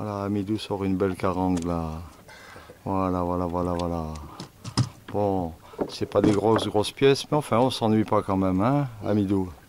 Voilà, Amidou sort une belle carangue là. Voilà, voilà, voilà, voilà. Bon, c'est pas des grosses pièces, mais enfin, on s'ennuie pas quand même, hein, Amidou.